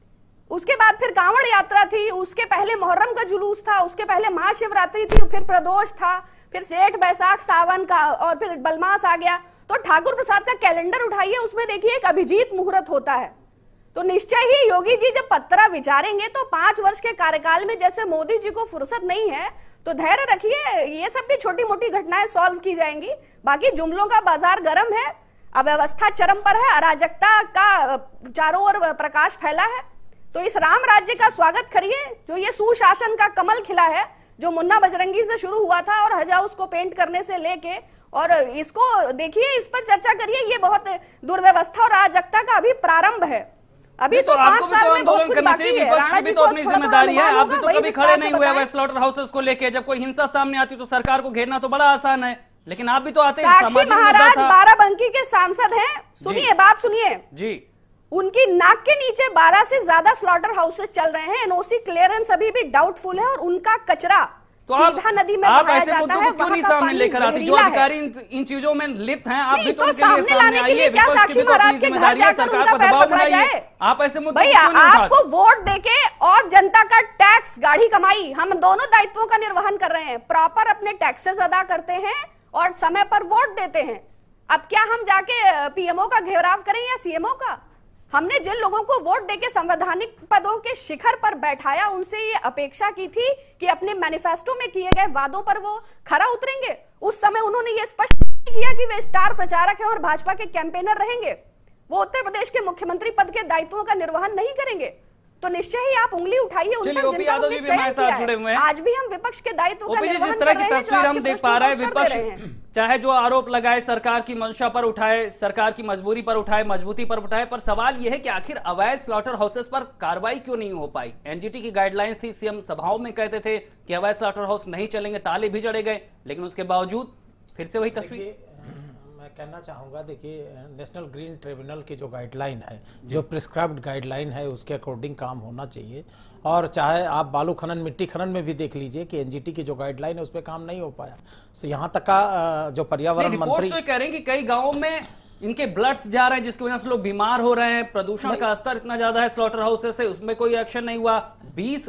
उसके बाद फिर कांवड़ यात्रा थी, उसके पहले मुहर्रम का जुलूस था, उसके पहले महाशिवरात्रि थी, फिर प्रदोष था, फिर सेठ बैसाख सावन का, और फिर बलमास आ गया। तो ठाकुर प्रसाद का कैलेंडर उठाइए, उसमें देखिए एक अभिजीत मुहूर्त होता है। तो निश्चय ही योगी जी जब पत्रा विचारेंगे तो पांच वर्ष के कार्यकाल में जैसे मोदी जी को फुर्सत नहीं है, तो धैर्य रखिए, ये सब भी छोटी मोटी घटनाएं सॉल्व की जाएंगी। बाकी जुमलों का बाजार गर्म है, अव्यवस्था चरम पर है, अराजकता का चारों ओर प्रकाश फैला है। तो इस राम राज्य का स्वागत करिए, जो ये सुशासन का कमल खिला है, जो मुन्ना बजरंगी से शुरू हुआ था और हजा उसको पेंट करने से लेके, और इसको देखिए, इस पर चर्चा करिए। ये बहुत दुर्व्यवस्था और अराजकता का अभी प्रारंभ है। अभी तो पांच साल में बहुत कुछ बाकी है। राणा जी तो अपनी जिम्मेदारी है, आप भी तो कभी खड़े नहीं हुए हुए स्लॉटर हाउसेस को लेके। जब कोई हिंसा सामने आती तो सरकार को घेरना तो बड़ा आसान है, लेकिन आप भी तो आते हैं। साक्षी महाराज बाराबंकी के सांसद हैं, सुनिए बात सुनिए जी। उनकी नाक के नीचे बारह से ज्यादा स्लॉटर हाउसेस चल रहे हैं, एनओसी क्लियरेंस अभी भी डाउटफुल है, और उनका कचरा तो सीधा नदी में बहाया जाता है। क्यों नहीं सामने लेकर आते? जो अधिकारी इन, इन चीजों में लिप्त हैं, आप भी तो, तो सामने लाने के लिए क्या साक्षी महाराज के घर जाकर उनका पैर पकड़ा जाए? आप ऐसे मुद्दे भैया, आपको वोट देके और जनता का टैक्स गाढ़ी कमाई, हम दोनों दायित्वों का निर्वहन कर रहे हैं। प्रॉपर अपने टैक्सेस अदा करते हैं और समय पर वोट देते हैं। अब क्या हम जाके पीएमओ का घेराव करें या सीएमओ का? हमने जिन लोगों को वोट देके संवैधानिक पदों के शिखर पर बैठाया, उनसे ये अपेक्षा की थी कि अपने मैनिफेस्टो में किए गए वादों पर वो खरा उतरेंगे। उस समय उन्होंने ये स्पष्ट किया कि वे स्टार प्रचारक हैं और भाजपा के कैंपेनर रहेंगे, वो उत्तर प्रदेश के मुख्यमंत्री पद के दायित्वों का निर्वहन नहीं करेंगे। तो निश्चय ही आप उंगली उठाइए उन पर, जिनका हमने चयन किया है। आज भी हम विपक्ष के दायित्व का निर्वहन कर रहे हैं। जिस तरह की तस्वीर हम देख पा रहे हैं, विपक्ष चाहे जो आरोप लगाए, सरकार की मंशा पर उठाए, सरकार की मजबूरी पर उठाए, मजबूती पर उठाए, पर सवाल यह है कि आखिर अवैध स्लॉटर हाउसेस पर कार्रवाई क्यों नहीं हो पाई? एनजीटी की गाइडलाइंस थी, सीएम सभाओं में कहते थे कि अवैध स्लॉटर हाउस नहीं चलेंगे, ताले भी जड़े गए, लेकिन उसके बावजूद फिर से वही तस्वीर। मैं कहना चाहूँगा, देखिए नेशनल ग्रीन ट्रिब्यूनल की जो गाइडलाइन है, जो प्रिस्क्राइब्ड गाइडलाइन है, उसके अकॉर्डिंग काम होना चाहिए। और चाहे आप बालू खनन, मिट्टी खनन में भी देख लीजिए कि एनजीटी की जो गाइडलाइन है उस पर काम नहीं हो पाया। यहाँ तक का जो पर्यावरण मंत्री तो कह रहे हैं कि कई गाँवों में इनके ब्लड्स जा रहे हैं, जिसकी वजह से लोग बीमार हो रहे हैं, प्रदूषण का स्तर इतना ज्यादा है स्लॉटर हाउसेस से, उसमें कोई एक्शन नहीं हुआ। बीस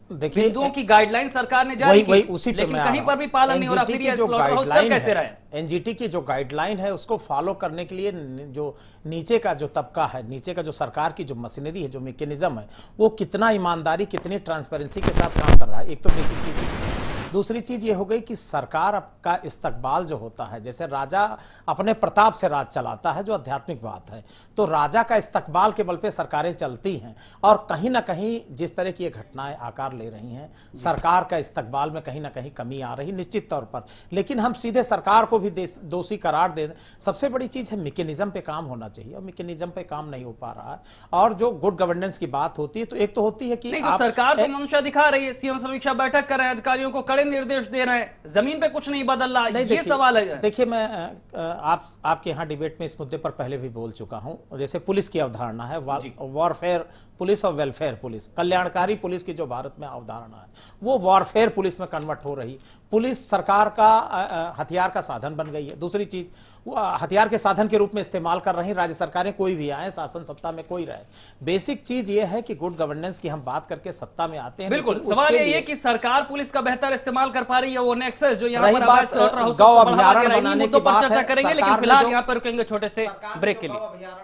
देखिए बिंदुओं की गाइडलाइन सरकार ने जारी वही की, वही उसी पे लेकिन मैं आ कहीं रहा पर हूं। भी पालन नहीं हो रहा। एनजीटी फिर की ये जो स्लॉटर हाउस चल गाइडलाइन कैसे रहा है, है? एनजीटी की जो गाइडलाइन है उसको फॉलो करने के लिए न- जो नीचे का जो तबका है, नीचे का जो सरकार की जो मशीनरी है, जो मैकेनिज्म है, वो कितना ईमानदारी, कितनी ट्रांसपेरेंसी के साथ काम कर रहा है, एक तो बेसिक चीज। दूसरी चीज ये हो गई कि सरकार का इस्तकबाल जो होता है, जैसे राजा अपने प्रताप से राज चलाता है, जो आध्यात्मिक बात है, तो राजा का इस्तकबाल के बल पे सरकारें चलती हैं। और कहीं ना कहीं जिस तरह की ये घटनाएं आकार ले रही हैं, सरकार का इस्तकबाल में कहीं ना कहीं कमी आ रही निश्चित तौर पर। लेकिन हम सीधे सरकार को भी दोषी करार दे, सबसे बड़ी चीज है मैकेनिज्म पे काम होना चाहिए, और मैकेनिज्म पे काम नहीं हो पा रहा है। और जो गुड गवर्नेंस की बात होती है, तो एक तो होती है कि नहीं, तो सरकार तो मनुष्य दिखा रही है, सीएम समीक्षा बैठक कर रहे हैं, अधिकारियों को कड़े निर्देश दे रहे हैं, जमीन पे कुछ नहीं बदल रहा, ये सवाल है। देखिए, मैं आप आपके यहाँ डिबेट में इस मुद्दे पर पहले भी बोल चुका हूं। जैसे पुलिस की अवधारणा है, वॉरफेयर पुलिस और वेलफेयर पुलिस, कल्याणकारी पुलिस की जो भारत में अवधारणा है, वो वॉरफेयर पुलिस में कन्वर्ट हो रही। पुलिस सरकार का हथियार का साधन बन गई है। दूसरी चीज, वो हथियार के साधन के रूप में इस्तेमाल कर रही राज्य सरकारें, कोई भी आए, शासन सत्ता में कोई रहे। बेसिक चीज ये है कि गुड गवर्नेंस की हम बात करके सत्ता में आते हैं। बिल्कुल, सवाल ये है कि सरकार पुलिस का बेहतर इस्तेमाल कर पा रही है। वो नेक्सस जो यहाँ पर बात गौ अभयारण्य बनाने की बात चर्चा है, करेंगे, लेकिन फिलहाल यहाँ पर रुकेंगे छोटे से ब्रेक के लिए।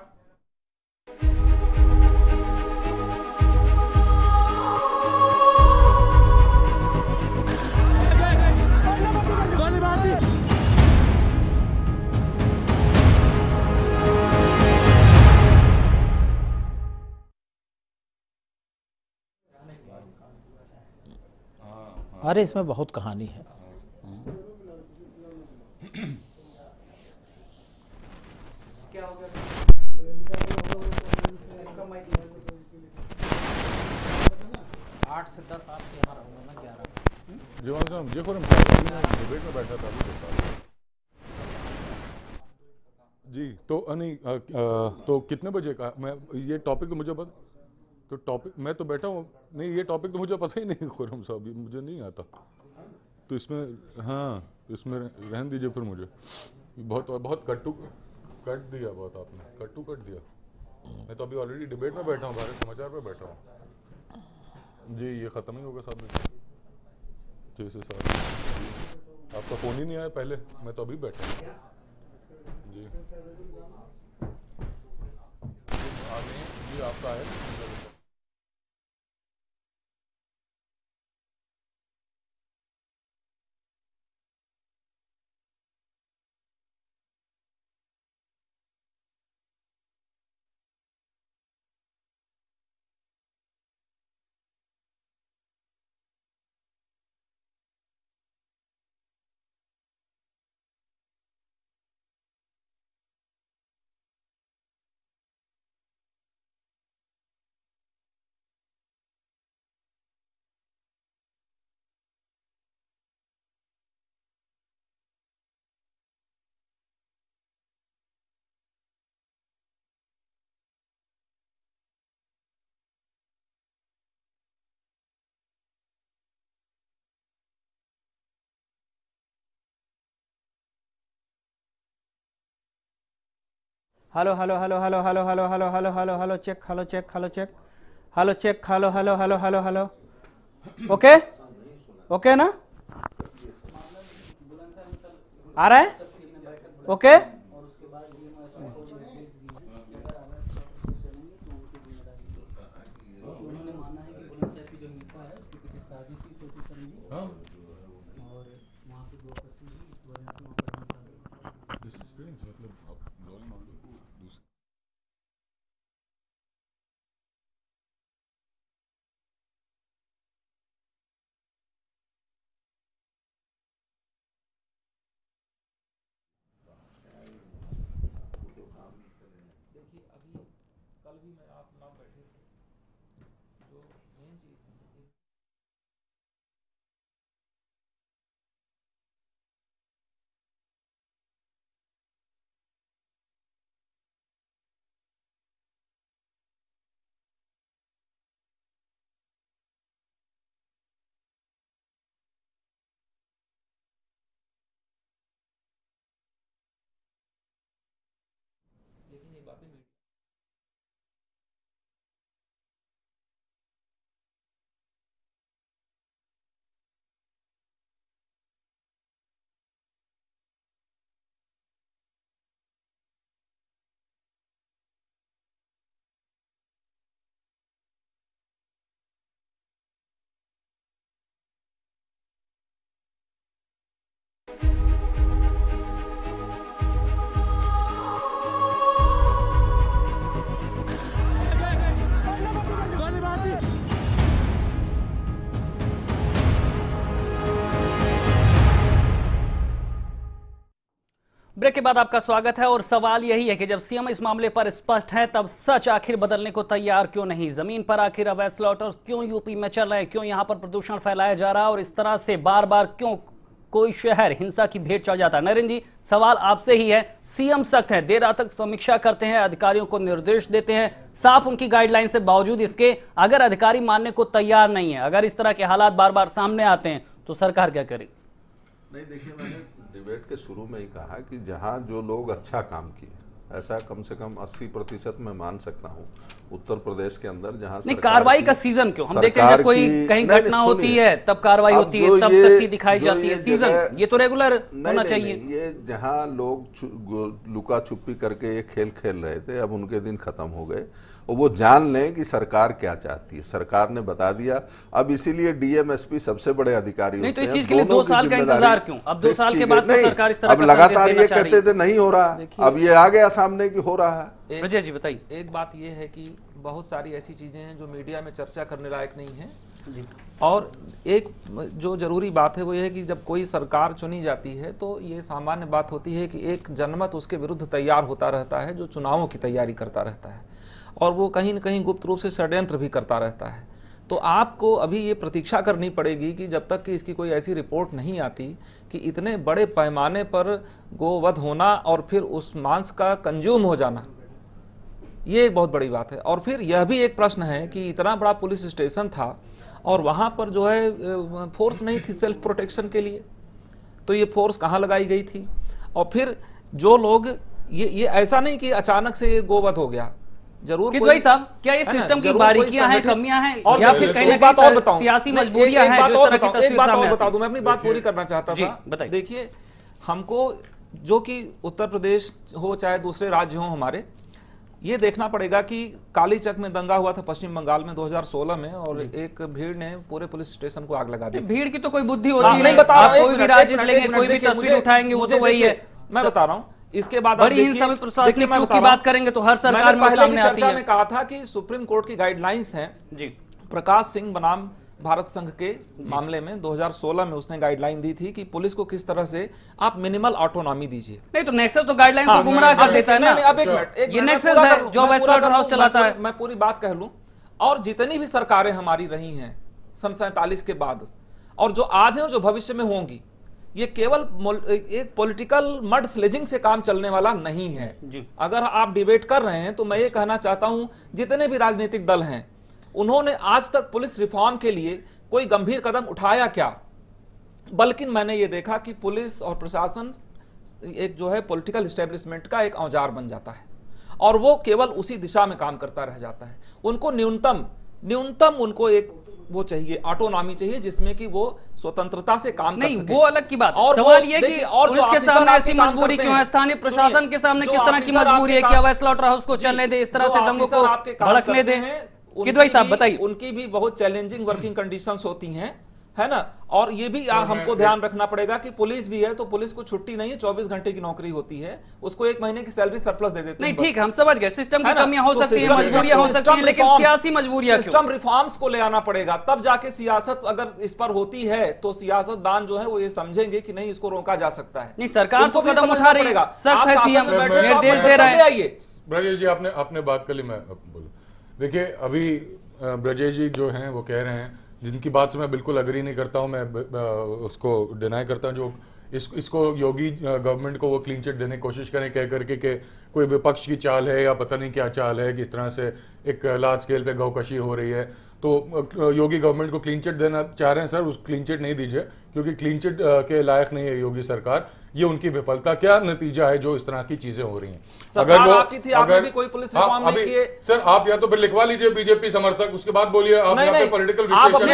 अरे इसमें बहुत कहानी है। आठ से दस आपके यहाँ रहूंगा ना, ग्यारह जो मुझे खोरम डिबेट में बैठा था अभी बता जी। तो नहीं आ, आ, तो कितने बजे का मैं ये टॉपिक तो मुझे पता, तो टॉपिक मैं तो बैठा हूँ, नहीं ये टॉपिक तो मुझे पता ही नहीं खुरम साहब, ये मुझे नहीं आता। तो इसमें हाँ, इसमें रहन दीजिए फिर। मुझे बहुत बहुत कट्टू कट दिया, बहुत आपने कट्टू कट दिया। मैं तो अभी ऑलरेडी डिबेट में बैठा हूँ, भारत समाचार पे बैठा हूँ जी। ये ख़त्म ही होगा साहब, छः से सात। आपका फ़ोन ही नहीं आया पहले, मैं तो अभी बैठा हूँ जी। आगे जी आपका है। Hello hello hello hello hello hello hello hello hello hello check, hello check, hello check, hello check, hello hello hello hello hello. Okay okay ना, आ रहा है? ओके ब्रेक के बाद आपका स्वागत है और सवाल यही है कि जब सीएम इस मामले पर स्पष्ट है तब सच आखिर बदलने को तैयार क्यों नहीं? जमीन पर आखिर अवैध स्लॉटर्स क्यों यूपी में चल रहे हैं? क्यों यहां पर प्रदूषण फैलाया जा रहा है और इस तरह से बार बार क्यों कोई शहर हिंसा की भेंट चढ़ जाता है? नरेंद्र जी, सवाल आपसे ही है। सीएम सख्त है, देर रात तक समीक्षा करते हैं, अधिकारियों को निर्देश देते हैं, साफ उनकी गाइडलाइन से बावजूद इसके अगर अधिकारी मानने को तैयार नहीं है, अगर इस तरह के हालात बार बार सामने आते हैं तो सरकार क्या करे? नहीं, देखिए, मैंने डिबेट के शुरू में ही कहा कि जहां जो लोग अच्छा काम किए, ऐसा कम से कम अस्सी प्रतिशत मैं मान सकता हूं उत्तर प्रदेश के अंदर, जहां नहीं कार्रवाई का सीजन क्यों? हम देखते हैं जब कोई कहीं घटना होती है तब कार्रवाई होती है, तब सख्ती दिखाई जाती है। सीजन ये तो रेगुलर होना चाहिए। ये जहां लोग लुका छुपी करके ये खेल खेल रहे थे, अब उनके दिन खत्म हो गए और वो जान लें कि सरकार क्या चाहती है। सरकार ने बता दिया, अब इसीलिए डीएम एसपी सबसे बड़े अधिकारी नहीं, तो इस चीज के लिए दो साल का इंतजार क्यों? अब दो साल के बाद तो सरकार इस तरह अब लगातार ये कहते थे नहीं हो रहा, अब ये आ गया सामने कि हो रहा है। विजय जी बताइए। एक बात ये है कि बहुत सारी ऐसी चीजें हैं जो मीडिया में चर्चा करने लायक नहीं है, और एक जो जरूरी बात है वो ये है कि जब कोई सरकार चुनी जाती है तो ये सामान्य बात होती है कि एक जनमत उसके विरुद्ध तैयार होता रहता है, जो चुनावों की तैयारी करता रहता है, और वो कहीं न कहीं गुप्त रूप से षड्यंत्र भी करता रहता है। तो आपको अभी ये प्रतीक्षा करनी पड़ेगी कि जब तक कि इसकी कोई ऐसी रिपोर्ट नहीं आती कि इतने बड़े पैमाने पर गोवध होना और फिर उस मांस का कंज्यूम हो जाना, ये एक बहुत बड़ी बात है। और फिर यह भी एक प्रश्न है कि इतना बड़ा पुलिस स्टेशन था और वहाँ पर जो है फोर्स नहीं थी सेल्फ प्रोटेक्शन के लिए, तो ये फोर्स कहाँ लगाई गई थी? और फिर जो लोग ये ये ऐसा नहीं कि अचानक से ये गोवध हो गया, जरूर भाई साहब, क्या ये सिस्टम की बारीकियां हैं, कमियां हैं, और या फिर कहीं ना कहीं सियासी मजबूरियां हैं? एक बात और एक बात और बता दूं, मैं अपनी बात पूरी करना चाहता था। देखिए, हमको जो कि उत्तर प्रदेश हो चाहे दूसरे राज्य हो हमारे, ये देखना पड़ेगा कि कालीचक में दंगा हुआ था पश्चिम बंगाल में दो हज़ार सोलह में, और एक भीड़ ने पूरे पुलिस स्टेशन को आग लगा दी। भीड़ की तो कोई बुद्धि होती है नहीं, बता रहा हूं, कोई भी राज्य लेंगे, कोई भी तस्वीर उठाएंगे, वो तो वही है। मैं बता रहा हूं, इसके बाद बड़ी हिंसा में प्रशासनिक चूक की बात करेंगे तो हर सरकार में सामने आती है। में कहा था कि सुप्रीम कोर्ट की गाइडलाइंस हैं जी। प्रकाश सिंह बनाम भारत संघ के मामले में दो हज़ार सोलह में उसने गाइडलाइन दी थी कि पुलिस को किस तरह से आप मिनिमल ऑटोनॉमी दीजिए। नहीं तो नेक्सस तो गाइडलाइन को गुमराह कर देता है ना। अब एक मिनट, ये नेक्सस है जो वेस्ट हाउस चलाता है। मैं पूरी बात कह लूं, और जितनी भी सरकारें हमारी रही हैं सन सैंतालीस के बाद और जो आज हैं और जो भविष्य में होंगी, ये केवल एक पॉलिटिकल मड स्लेजिंग से काम चलने वाला नहीं है। अगर आप डिबेट कर रहे हैं तो मैं ये कहना चाहता हूं, जितने भी राजनीतिक दल हैं उन्होंने आज तक पुलिस रिफॉर्म के लिए कोई गंभीर कदम उठाया क्या? बल्कि मैंने ये देखा कि पुलिस और प्रशासन एक जो है पॉलिटिकल एस्टेब्लिशमेंट का एक औजार बन जाता है और वो केवल उसी दिशा में काम करता रह जाता है। उनको न्यूनतम न्यूनतम उनको एक वो चाहिए, ऑटोनॉमी चाहिए, जिसमें कि वो स्वतंत्रता से काम नहीं, कर सके। वो अलग की बात। और सवाल ये कि और पुलिस के सामने ऐसी मजबूरी क्यों है, स्थानीय प्रशासन के सामने किस तरह की मजबूरी है कि अवैध स्लॉटर हाउस को चलने दे, इस तरह से दंगों को भड़कने दे? किदवई साहब बताइए। उनकी भी बहुत चैलेंजिंग वर्किंग कंडीशंस होती हैं, है ना। और ये भी हमको ध्यान रखना पड़ेगा कि पुलिस भी है तो पुलिस को छुट्टी नहीं है, चौबीस घंटे की नौकरी होती है, उसको एक महीने की सैलरी सरप्लस दे देते हैं। नहीं ठीक, हम समझ गए, सिस्टम की कमियां हो सकती हैं, मजबूरियां हो सकती हैं, लेकिन सियासी मजबूरियां क्यों? सिस्टम रिफॉर्म्स को ले आना पड़ेगा, तब जाके सियासत अगर इस पर होती है तो सियासतदान जो है वो ये समझेंगे कि नहीं, इसको रोका जा सकता है। नहीं, सरकार तो कदम उठा रही है, सख्त है, सीएम निर्देश दे रहा है। ब्रजेश जी, आपने आपने बात कर ली, मैं बोलूं। देखिए, अभी ब्रजेश जी जो हैं वो कह रहे हैं, जिनकी बात से मैं बिल्कुल अग्री नहीं करता हूं, मैं उसको डिनाई करता हूं, जो इस, इसको योगी गवर्नमेंट को वो क्लीन चिट देने की कोशिश करें कह करके कि कोई विपक्ष की चाल है या पता नहीं क्या चाल है, किस तरह से एक लार्ज स्केल पे गौकशी हो रही है। तो योगी गवर्नमेंट को क्लीन चिट देना चाह रहे हैं सर, उस क्लीन चिट नहीं दीजिए, क्योंकि क्लीन चिट के लायक नहीं है योगी सरकार। ये उनकी विफलता क्या नतीजा है जो इस तरह की चीजें हो रही हैं। अगर वो आपकी थी, आपने भी कोई पुलिस रिफॉर्म नहीं किए सर, आप या तो फिर लिखवा लीजिए बीजेपी समर्थक, उसके बाद बोलिए आप यहाँ पे पॉलिटिकल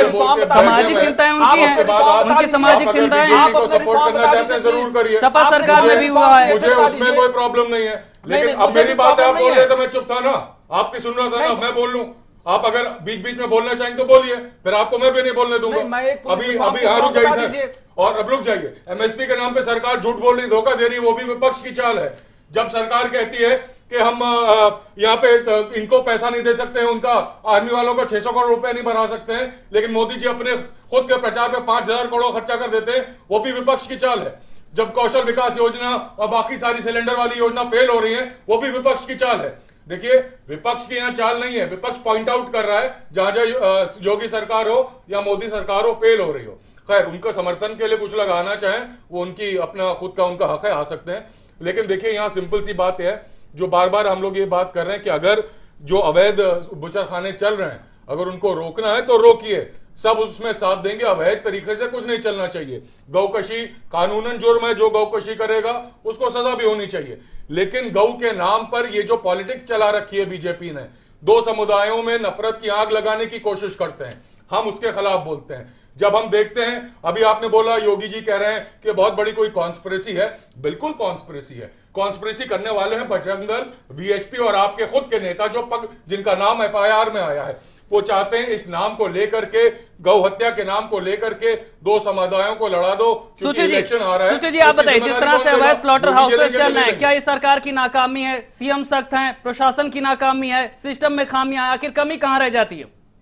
सामाजिक चिंताएं उनकी हैं, उनकी सामाजिक चिंताएं आप सपोर्ट करना चाहते हैं जरूर करिए, सपा सरकार में भी हुआ है, मुझे उसमें कोई प्रॉब्लम नहीं है। लेकिन अब मेरी बात है, आप बोल रहे तो मैं चुप था ना, आपकी सुन रहा था ना, मैं बोल लूं। आप अगर बीच बीच में बोलना चाहेंगे तो बोलिए, फिर आपको मैं भी नहीं बोलने दूंगा। अभी अभी हाँ रुक जाइए, और अब रुक जाइए। एमएसपी के नाम पे सरकार झूठ बोल रही, धोखा दे रही, वो भी विपक्ष की चाल है। जब सरकार कहती है कि हम यहाँ पे इनको पैसा नहीं दे सकते हैं, उनका आर्मी वालों को छह सौ करोड़ रुपए नहीं बढ़ा सकते हैं, लेकिन मोदी जी अपने खुद के प्रचार पे पांच हजार करोड़ खर्चा कर देते हैं, वो भी विपक्ष की चाल है। जब कौशल विकास योजना और बाकी सारी सिलेंडर वाली योजना फेल हो रही है, वो भी विपक्ष की चाल है। देखिए, विपक्ष की यहाँ चाल नहीं है, विपक्ष पॉइंट आउट कर रहा है जहां जहां योगी सरकार हो या मोदी सरकार हो फेल हो रही हो। खैर, उनको समर्थन के लिए कुछ लोग आना चाहें, वो उनकी अपना खुद का उनका हक है, आ सकते हैं। लेकिन देखिए, यहाँ सिंपल सी बात है, जो बार बार हम लोग ये बात कर रहे हैं कि अगर जो अवैध बुचड़खाने चल रहे हैं, अगर उनको रोकना है तो रोकिए, सब उसमें साथ देंगे। अवैध तरीके से कुछ नहीं चलना चाहिए। गौकशी कानूनन जुर्म है, जो गौकशी करेगा उसको सजा भी होनी चाहिए। लेकिन गौ के नाम पर ये जो पॉलिटिक्स चला रखी है बीजेपी ने, दो समुदायों में नफरत की आग लगाने की कोशिश करते हैं, हम उसके खिलाफ बोलते हैं। जब हम देखते हैं, अभी आपने बोला योगी जी कह रहे हैं कि बहुत बड़ी कोई कॉन्स्पिरेसी है, बिल्कुल कॉन्स्पिरेसी है। कॉन्स्पिरेसी करने वाले हैं बजरंग दल, वीएचपी और आपके खुद के नेता, जो पग जिनका नाम एफआईआर में आया है। वो चाहते हैं इस नाम को लेकर के, गौ हत्या के नाम को लेकर के दो समुदायों को लड़ा दो, क्योंकि इलेक्शन आ रहा है। सुची जी, आप बताइए, जिस तरह से अवैध स्लॉटर हाउसेस चल रहे हैं, क्या ये सरकार की नाकामी है? सीएम सख्त हैं, प्रशासन की नाकामी है, सिस्टम में खामियां, आखिर कमी कहां रह जाती है?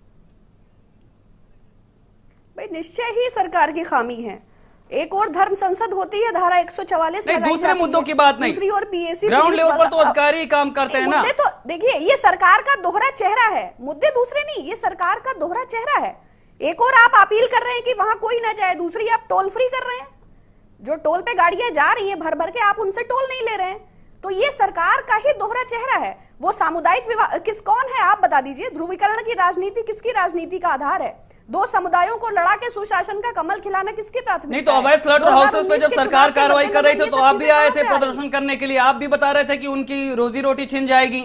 भाई, निश्चय ही सरकार की खामी है। एक और धर्म संसद होती है, धारा एक सौ चवालीस नहीं, दूसरे मुद्दों की बात नहीं, दूसरी और पीएसी ग्राउंड लेवल पर तो अधिकारी काम करते हैं ना। मुद्दे तो देखिए, ये सरकार का दोहरा चेहरा है, मुद्दे दूसरे नहीं, ये सरकार का दोहरा चेहरा है। एक और आप अपील कर रहे हैं कि वहां कोई ना जाए, दूसरी आप टोल फ्री कर रहे हैं। जो टोल पे गाड़ियां जा रही हैं भर भर के, आप उनसे टोल नहीं ले रहे हैं। तो ये सरकार का ही दोहरा चेहरा है। वो सामुदायिक विवाद किस कौन है आप बता दीजिए। ध्रुवीकरण की राजनीति किसकी राजनीति का आधार है? दो समुदायों को लड़ा के सुशासन का कमल खिलाना किसकी प्राथमिकता? नहीं तो अवैध स्लॉटर हाउसेस पे जब सरकार कार्रवाई कर रही थी तो आप भी आए थे प्रदर्शन करने के लिए, आप भी बता रहे थे कि उनकी रोजी रोटी छिन जाएगी।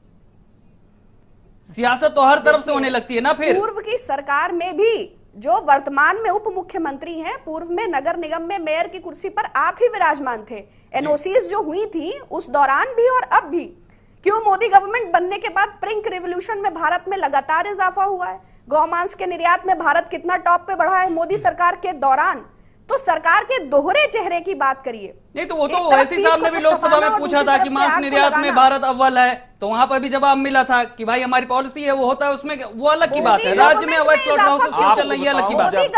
सियासत तो हर तरफ से होने लगती है ना। फिर पूर्व की सरकार में भी जो वर्तमान में उप मुख्यमंत्री हैं, पूर्व में नगर निगम में मेयर की कुर्सी पर आप ही विराजमान थे। एनओसीज जो हुई थी उस दौरान भी और अब भी। क्यों मोदी गवर्नमेंट बनने के बाद पिंक रिवॉल्यूशन में भारत में लगातार इजाफा हुआ है? गौमांस के निर्यात में भारत कितना टॉप पे बढ़ा है मोदी सरकार के दौरान? तो सरकार के दोहरे चेहरे की बात करिए। नहीं तो वो तो ओवैसी साहब ने भी लोकसभा में पूछा था कि मांस निर्यात में भारत अव्वल है, तो वहां पर भी जवाब मिला था कि भाई हमारी पॉलिसी है, वो होता है उसमें, वो अलग की बात है। राज्य में अवैध स्लॉटर हाउसेस क्यों चल रही है, अलग की बात है।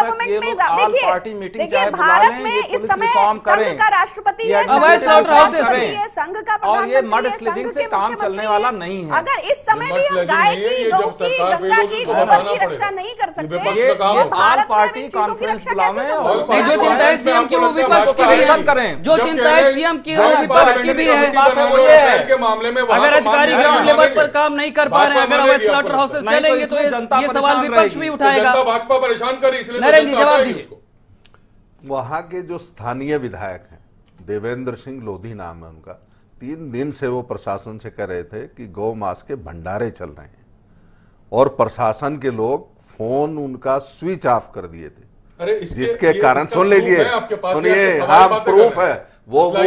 देखिए, भारत में इस समय संघ का राष्ट्रपति है, अवैध स्लॉटर हाउसेस संघ का और ये मड स्लिजिंग से काम चलने वाला नहीं है। अगर इस समय भी हम गाय की, गौ की, गंगा की, गोबर की रक्षा नहीं कर सकते, भारत पार्टी कॉन्फ्रेंस बुलावे और जो चिंता है सीएम की वो विपक्ष की भी है, जो चिंता है सीएम की वो विपक्ष की भी है। के मामले में अगर अधिकारी ग्राउंड लेवल पर काम नहीं कर पा रहे हैं, अगर अवैध स्लॉटर हाउसेस चलेंगे तो ये सवाल विपक्ष भी उठाएगा। भाजपा परेशान करी, इसलिए नरेंद्र जी जवाब दीजिए। वहां के जो स्थानीय विधायक हैं, देवेंद्र सिंह लोधी नाम है उनका, तीन दिन से वो प्रशासन से कह रहे थे कि गौ मांस के भंडारे चल रहे हैं, और प्रशासन के लोग फोन उनका स्विच ऑफ कर दिए थे। अरे इसके, जिसके कारण सुन लीजिए, सुनिए, हाँ प्रूफ है वो वो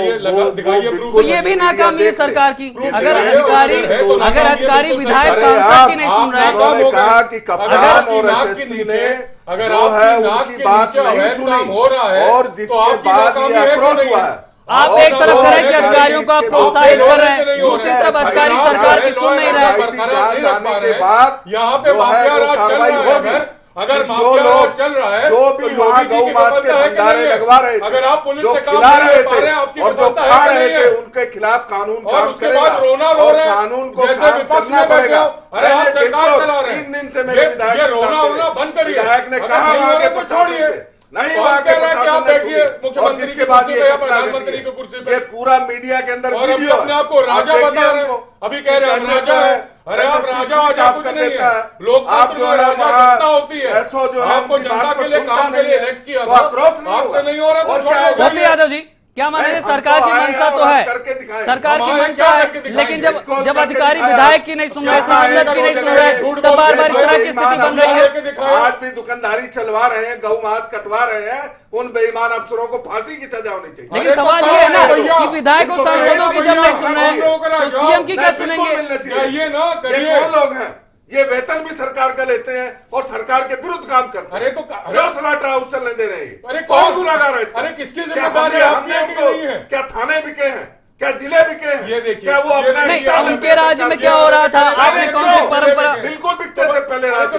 वो ये भी नाकामी है सरकार की। अगर अधिकारी अगर अधिकारी विधायक सांसद की नहीं सुन रहे, उन्होंने कहा कि कप्तान और एसएसपी ने अगर जो है उनकी बात नहीं सुनी, और जिसके बाद ये आक्रोश हुआ है। आप एक तरफ करें कि अधिकारियों को आप प्रोत्साहित कर रहे हैं, दूसरी तरफ अधिकारी सरकार की सुन नहीं रहे। जाने के बाद यहाँ पे माफिया राज चल रहा है। अगर माफिया राज चल रहा है, जो भी वहाँ गौ मांस के भंडारे लगवा रहे थे, अगर आप पुलिस जो से काम खिला नहीं रहे कर पा रहे हैं, थे आपकी और जो विफलता खा है रहे कि थे, नहीं है? उनके खिलाफ कानून और काम उसके करेगा, बाद रोना रो और रहे हैं, कानून को जैसे काम विपक्ष करना में बैठे पड़ेगा। हो। अरे आप मैंने सरकार देखो, चला रहे हैं, तीन दिन से मेरे ये- विधायक ये रोना वोना बंद करिए। विधायक ने अगर कहा नहीं हो वहाँ रहा के तो प्रशासन छोड़िए। से, नहीं कौन वहाँ कह के रहा है कि आप प्रशासन ने बैठिए छुई। मुख्यमंत्री और जिसके बाद की ये कुर्सी पे या घटना प्रधानमंत्री घटी की कुर्सी पे, ये पूरा मीडिया के अंदर और अभी वीडियो अपने आपको राजा बता रहे हैं। अभी कह रहे हैं हम राजा है। अरे आप राजा आजा कुछ नहीं है, लोकतंत्र में राजा जनता होती है। आपको जनता के लिए काम के लिए इलेक्ट किया था, आपसे नहीं हो रहा तो छोड़ दो। गोपी यादव जी, क्या मान लीजिए सरकार की मंशा तो है, सरकार की मंशा है, लेकिन जब जब अधिकारी विधायक की नहीं सुन रहे, सांसद की नहीं सुन रहे, तब बार बार इस तरह की स्थिति बन रही है। आज भी दुकानदारी चलवा रहे हैं, गौ मांस कटवा रहे हैं, उन बेईमान अफसरों को फांसी की सजा होनी चाहिए। लेकिन सवाल ये है ना कि विधायकों सांसदों की जब नहीं सुन रहे तो सीएम की क्या सुनेंगे? ये ना ये करिए। कौन लोग हैं? ये वेतन भी सरकार का लेते हैं और सरकार के विरुद्ध काम करते हैं। अरे तो स्लॉटर हाउस चलने दे रहे हैं। अरे कौन कौन गुनाहगार है इसका? अरे किसकी क्या जिम्मेदारी हमने- आपकी हमने है कि उनको- नहीं है? क्या थाने बिके हैं? क्या जिले बिके हैं? ये देखिए, क्या वो ये अपना नहीं, हिसाब से उनके राज्य में क्या हो रहा था? आपने कौन सी परंपरा? बिल्कुल बिकते थे पहले राज्य में।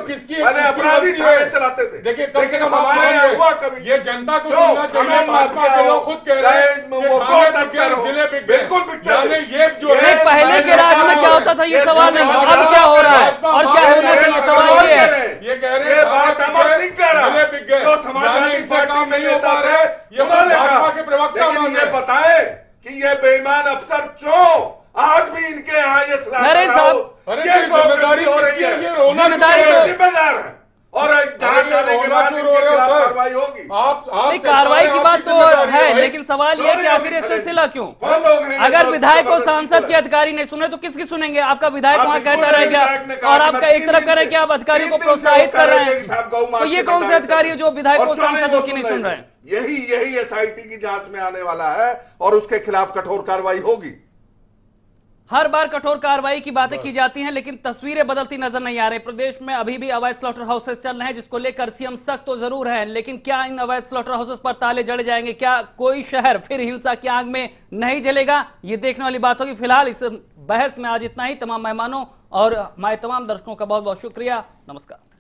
किसकी मैंने अपराधी थाने चलाते थे। देखिए कम से कम हमारे यहाँ हुआ कभी ये जनता को सुनना चाहिए। भाजपा के लोग खुद कह रहे हैं जिले बिक गए, बिल्कुल बिकते थे। ये जो है पहले के राज में क्या होता था ये सवाल नहीं, अब क्या हो रहा है और क्या होना चाहिए सवाल ये है। ये कह रहे हैं बात अमर सिंह कह रहा है, बिक गए, जो समाजवादी पार्टी में नेता थे, ये भाजपा के प्रवक्ता लेकिन ये बताए कि ये बेईमान अफसर क्यों आज भी इनके यहाँ ये नरेंद्र साहब, ये जिम्मेदारी हो रही है, जिम्मेदारी जिम्मेदार है और जांच आने के बाद इनके खिलाफ कार्रवाई होगी। आप आप कार्रवाई की बात तो है, लेकिन सवाल ये कि आखिर ये सिलसिला क्यों? अगर विधायक और सांसद के अधिकारी नहीं सुने तो किसकी सुनेंगे? आपका विधायक वहां कहता रह गया और आपका एक तरफ कह रहे कि आप अधिकारियों को प्रोत्साहित कर रहे हैं, तो ये कौन से अधिकारी है जो विधायकों और सांसदों की नहीं सुन रहे हैं? यही यही एसआईटी की जांच में आने वाला है और उसके खिलाफ कठोर कार्रवाई होगी। हर बार कठोर कार्रवाई की बातें की जाती हैं, लेकिन तस्वीरें बदलती नजर नहीं आ रही। प्रदेश में अभी भी अवैध स्लॉटर हाउसेस चल रहे हैं, जिसको लेकर सीएम सख्त तो जरूर है, लेकिन क्या इन अवैध स्लॉटर हाउसेस पर ताले जड़ जाएंगे? क्या कोई शहर फिर हिंसा की आग में नहीं जलेगा? ये देखने वाली बात होगी। फिलहाल इस बहस में आज इतना ही। तमाम मेहमानों और हमारे तमाम दर्शकों का बहुत बहुत शुक्रिया। नमस्कार।